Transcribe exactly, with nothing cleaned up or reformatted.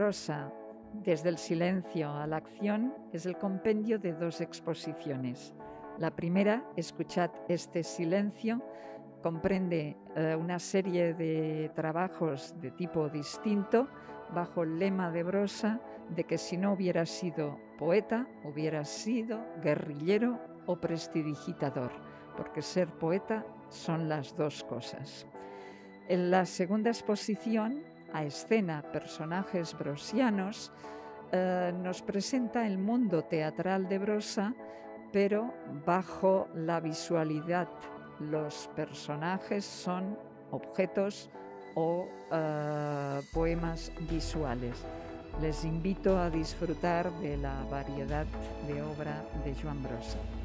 Brossa, desde el silencio a la acción, es el compendio de dos exposiciones. La primera, Escuchad este silencio, comprende eh, una serie de trabajos de tipo distinto bajo el lema de Brossa de que si no hubiera sido poeta, hubiera sido guerrillero o prestidigitador, porque ser poeta son las dos cosas. En la segunda exposición, a escena, personajes brossianos, eh, nos presenta el mundo teatral de Brossa, pero bajo la visualidad. Los personajes son objetos o uh, poemas visuales. Les invito a disfrutar de la variedad de obra de Joan Brossa.